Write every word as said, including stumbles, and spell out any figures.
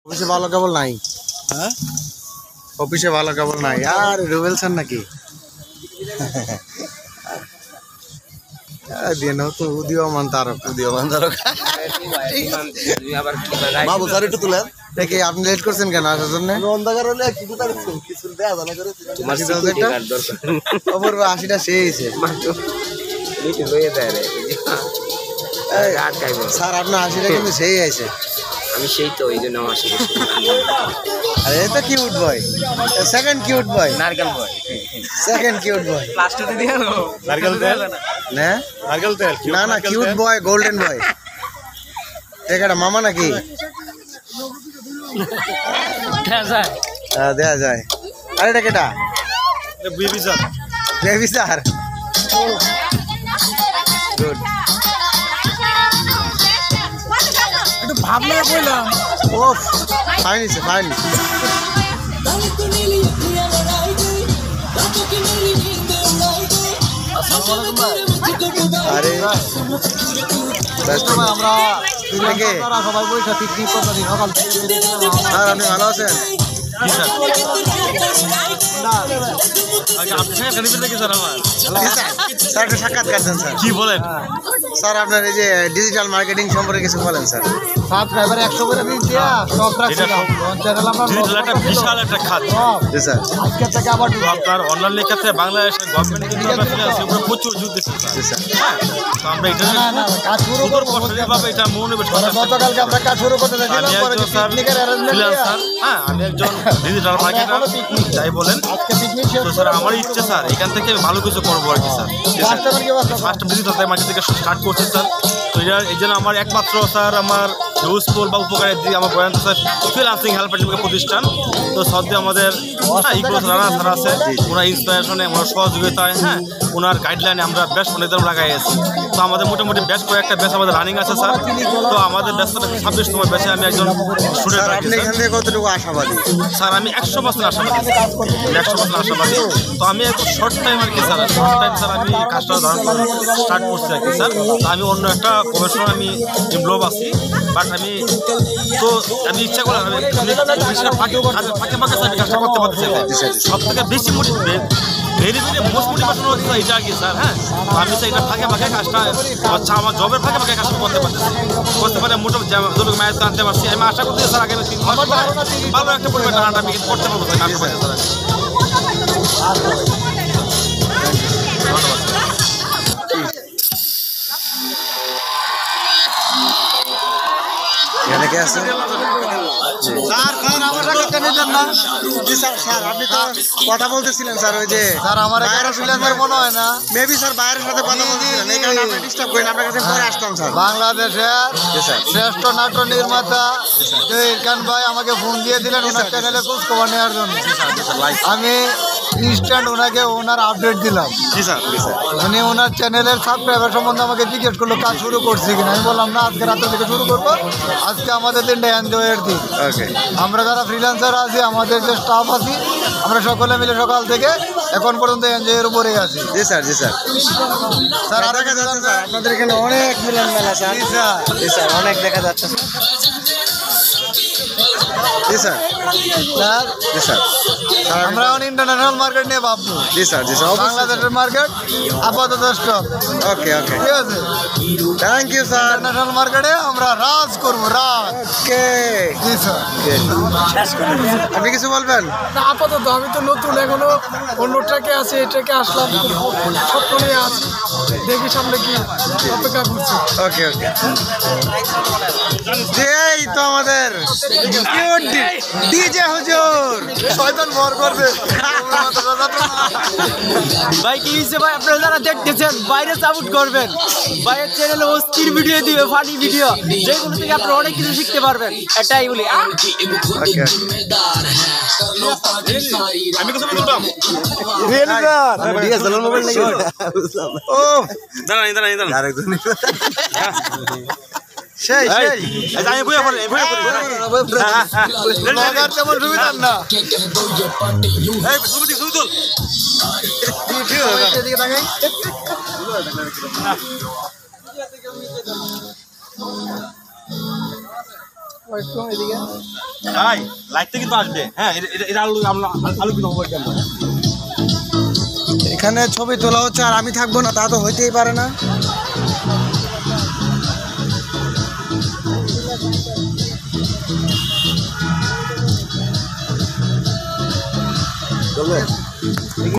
অফিসে ভালো কেবল নাই। হ্যাঁ অফিসে ভালো কেবল নাই আর রুবেল স্যার নাকি দিয়ে নাও তো উদীয়মান তারক উদীয়মান তারক বাবু স্যার একটু তুলেন দেখি আপনি লেট করছেন কেন আসার জন্য? অন্ধকার হলে কিছু কিছু দেয়া জানা করে অপূর্ব আশিটা শেষে স্যার আপনার আশিটা কিন্তু সেই আছে। আমি সেই তো ওই জন্য আসি। আরে এটা cute boy, second cute boy, নারকেল boy, second cute boy. Plastic দিয়ে দাও নারকেল তেল না, নারকেল তেল না না, কিউট বয়, গোল্ডেন বয়। এটা মামা নাকি? দেখা যায়, হ্যাঁ দেখা যায়। আরে এটা কেটা? Baby sir, baby sir. Good. একটু ভাবলে বললাম ওফ ফাইন ইছে ফাইন। আরে আমরা থেকে সবাই বসে পিকনিক করতে দিন সকাল স্যার আপনি ভালো আছেন? স্যার একটু সাক্ষাৎকার দেন স্যার। কি বলেন স্যার আপনার এই যে ডিজিটাল মার্কেটিং সম্পর্কে কিছু বলেন স্যার। সাবস্ক্রাইবার একশো করে দিন দিয়া স্টক রাখছিলাম চ্যানেল আমরা ডিজিটাল একটা বিশাল একটা খাত। জি স্যার। আজকে থেকে আবার তো আপনার অনলাইন ক্ষেত্রে বাংলাদেশের গভর্নমেন্ট কিন্তু আমরা ফিনান্স উপরে প্রচুর জোর দিচ্ছে জি স্যার। হ্যাঁ, তো আমরা এটা না না কাজ শুরু সুদূর করবো প্রসারীভাবে এটা মনোনিবেশ করতে চাই। গতকালকে আমরা কাজ শুরু করতে আমি চাইছিলাম পরে একজন স্যার পিকনিকের অ্যারেঞ্জমেন্ট ফ্রিল্যান্সার, হ্যাঁ আমি একজন ডিজিটাল মার্কেটার, যাই বলেন। আজকে পিকনিক শেষ তো স্যার আমার ইচ্ছে স্যার এখান থেকে ভালো কিছু করবো আর কি স্যার। কাস্টমার কি অবস্থা ফার্স্ট ডিজিটাল মার্কেট থেকে স্টার্ট করছি স্যার। তো এটা এই জন্য আমার একমাত্র স্যার আমার ইউজফুল বা উপকারের দিকে আমার বয়ান স্যার ফ্রিল্যান্সিং হেল্পার প্রতিষ্ঠান। তো সদ্য আমাদের হ্যাঁ ইকোস রানা স্যার আছে, ওনার ইন্সপিরেশনে ওনার সহযোগিতায় হ্যাঁ ওনার গাইডলাইনে আমরা বেশ অনেকজন লাগাই আছি। তো আমাদের মোটামুটি বেশ কয়েকটা ব্যাচ আমাদের রানিং আছে স্যার। তো আমাদের ব্যস্তটা ছাব্বিশ তোমার ব্যাচে আমি একজন স্টুডেন্ট স্যার আর কি আপনি এখান থেকে কতটুকু আশাবাদী? স্যার আমি একশো পার্সেন্ট আশাবাদী, আমি একশো পার্সেন্ট আশাবাদী। তো আমি একটু শর্ট টাইম আর কি স্যার, শর্ট টাইম স্যার আমি কাজটা স্টার্ট করছি আর কি স্যার। তো আমি অন্য একটা প্রফেশনাল আমি ইনভলভ আছি, বাট আমি তো আমি ইচ্ছা করলাম আমি অফিসের ফাঁকে কাজের ফাঁকে ফাঁকে আমি কাজটা করতে পারতেছি। সব থেকে বেশি motivate very very most motivation হচ্ছে এটা আর কি স্যার। হ্যাঁ, তো আমি চাই এটা ফাঁকে ফাঁকে কাজটা আচ্ছা আমার জবের ফাঁকে ফাঁকে কাজটা করতে পারতেছি, করতে পারে মোটামুটি জবে ম্যাচ আনতে পারছি। আমি আশা করতেছি স্যার আগামী তিন মাস পরে ভালো একটা পরিমাণ টাকাটা আমি করতে পারবো স্যার। আমি পাচ্ছি স্যার। এখানে কে আছে? স্যার স্যার আমার টাকা নিতেন না জি স্যার। স্যার আপনি তো কথা বলতেছিলেন স্যার ওই যে স্যার আমার এখানে ফ্রিল্যান্সার মনে হয় না মেবি স্যার বাইরের সাথে কথা বলতেছিলেন, এই কারণে আপনি ডিস্টার্ব করেন, আপনার কাছে পরে আসতাম স্যার। বাংলাদেশের জি স্যার। শ্রেষ্ঠ নাট্য নির্মাতা ইরকান ভাই আমাকে ফোন দিয়ে দিলেন ওনার চ্যানেলে খোঁজ খবর নেওয়ার জন্য। আমি ইনস্ট্যান্ট ওনাকে ওনার আপডেট দিলাম। জি স্যার। জি স্যার। উনি ওনার চ্যানেলের সাবস্ক্রাইবার সম্বন্ধে আমাকে জিজ্ঞেস করলো কাজ শুরু করছি কিনা। আমি বললাম না, আজকে রাত্রে থেকে শুরু করবো, আজকে আমাদের দিনটা এনজয়ের দিন। ওকে। আমরা যারা ফ্রিল্যান্সার আছি, আমাদের যে স্টাফ আছি, আমরা সকলে মিলে সকাল থেকে এখন পর্যন্ত এনজয়ের উপরেই আছি। জি স্যার। জি স্যার। স্যার আর দেখা যাচ্ছে স্যার আপনাদের এখানে অনেক মিলন মেলা স্যার। জি স্যার। জি স্যার অনেক দেখা যাচ্ছে স্যার। জি স্যার। স্যার জি স্যার। আমরা এখন ইন্টারন্যাশনাল মার্কেট নিয়ে ভাববো। জি স্যার। জি স্যার। বাংলাদেশের মার্কেট আপাতত স্টপ। ওকে ওকে ঠিক আছে, থ্যাংক ইউ স্যার। ইন্টারন্যাশনাল মার্কেটে আমরা রাজ করবো, রাজ। ওকে। জি স্যার। আপনি কিছু বলবেন? না, আপাতত আমি তো নতুন, এখনো অন্য ট্র্যাকে আছে, এই ট্র্যাকে আসলাম, স্বপ্ন নিয়ে আছি, দেখি সামনে কি অপেক্ষা করছি। ওকে ওকে। এই তো আমাদের ডিজে হুজুর শয়তান ভর করবে। ভাই কি হয়েছে ভাই, আপনারা যারা দেখতেছেন বাইরে সাপোর্ট করবেন, বাইরের চ্যানেলে অস্থির ভিডিও দিবে, ফানি ভিডিও, যেগুলো থেকে আপনারা অনেক কিছু শিখতে পারবেন, এটাই বলি। আমি কিছু বলতাম ও দাঁড়ান দাঁড়ান দাঁড়ান আরেকজন সেই সেই আমি বইয়া পড়ি বইয়া পড়ি ব্লগার তেমন সুবিধার না। এই সুবিধি সুবিধি এদিকে তাকাই। ভাই লাইটটা কিন্তু আসবে হ্যাঁ এটা এটা আলু আমরা আলোকিত হবো কেন এখানে ছবি তোলা হচ্ছে আর আমি থাকবো না, তা তো হইতেই পারে না। চলো